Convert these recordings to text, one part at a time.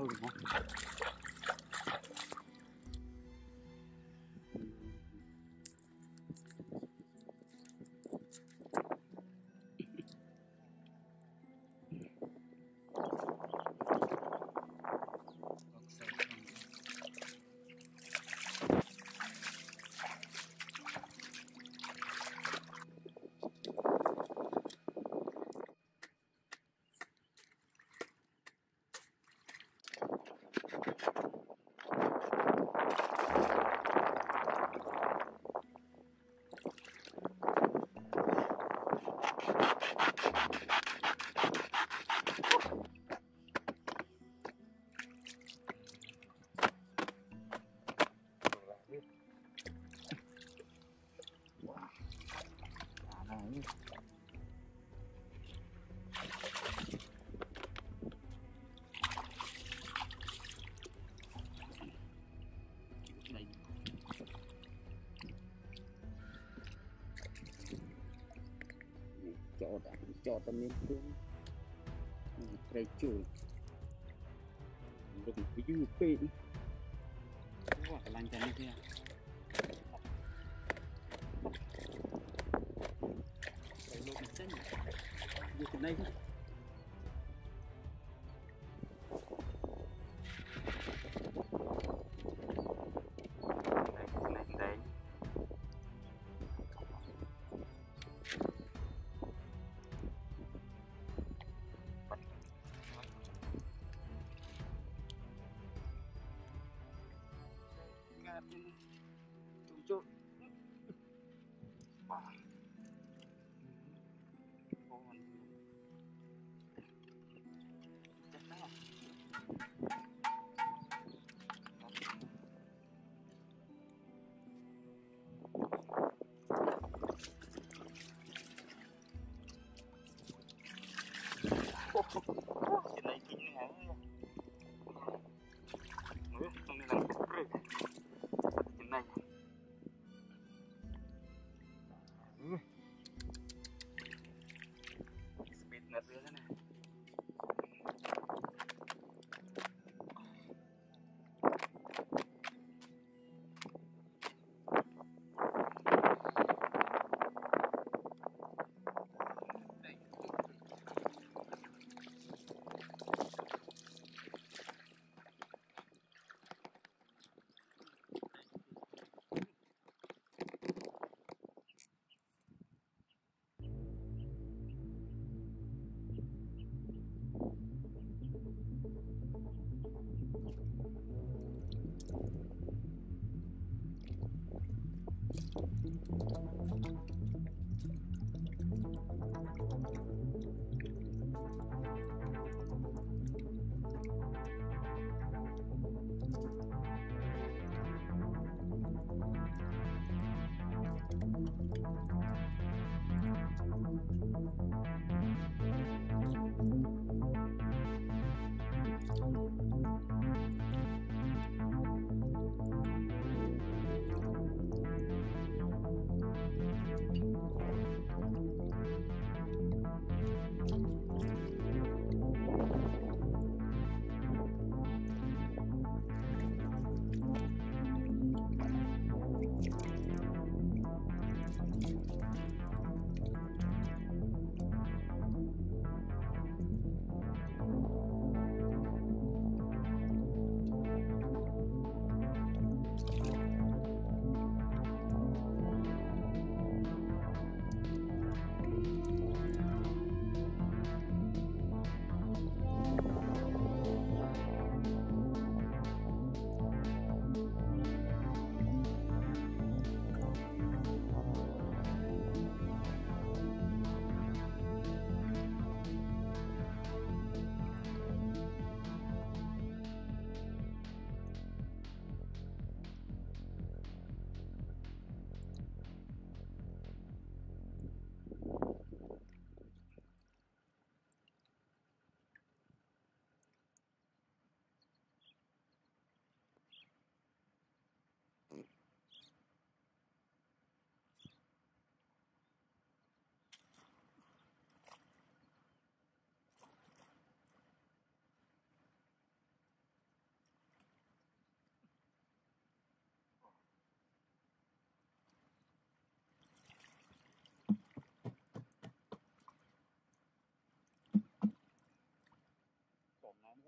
thôi đúng không? cho tâm lên phương cây chuối đừng cái dư pin quá cái lanh chân này kia cái lỗ này xanh như cái này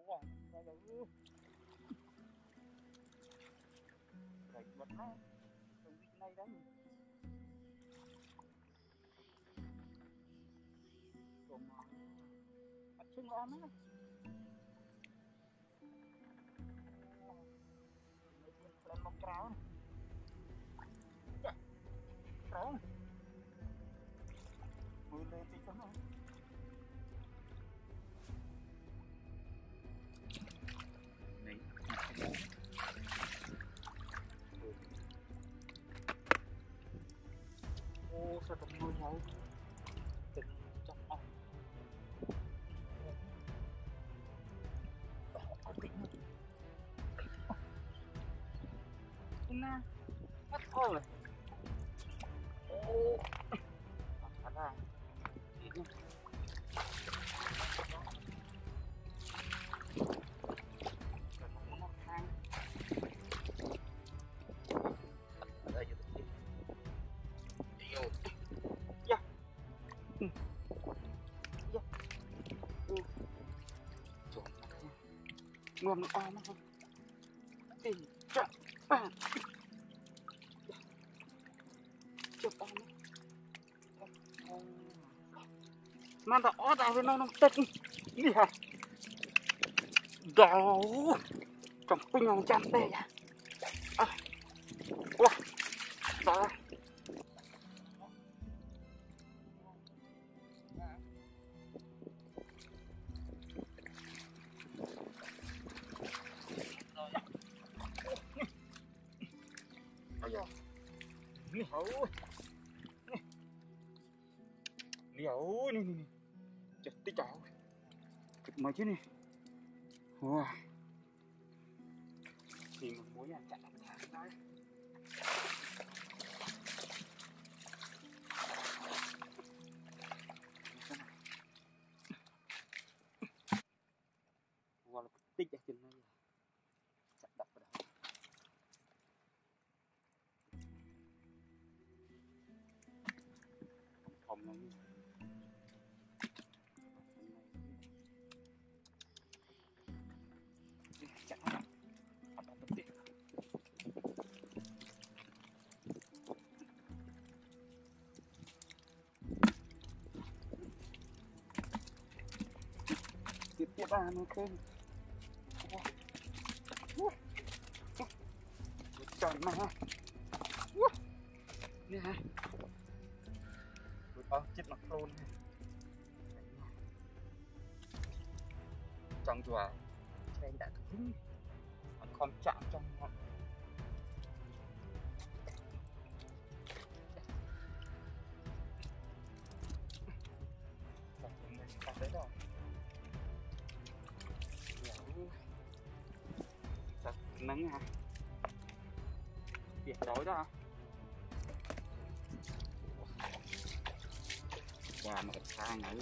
Wow, đây là cái vật này, cái vị này đấy. Còn bắt chân on á. Lên một kéo này. Kéo này. Mùi lên tí chấm này. Này. Ô, sao tầm mưa nhau. Tình chắc ổn. Có tính không? Nè, bắt thôi rồi. Ô, thật ra đi nha. Rồi cũng một thang. Ở đây vô đi. Đi vô. Dạ. Dạ. Trộn nó nha. Ngâm nó om không? Tìm chậm bạn. Chụp om nó. Mà ta ó ra bên nó tích đi hả? Đó trong pin ông chăn đây à? Ủa đó liễu nè chặt tí chảo chụp mấy chứ nè wow thì mình muốn là chặt thẳng đấy wow là tích ở trên này chặt đập vào đó phòng này chặt nó tiếp tiếp à nó thêm chọn mà nè chết mặt luôn trong chùa đây đã cứng còn không chạm trong ngọn đấy rồi sao nắng hả việc đói đó và một thang nữa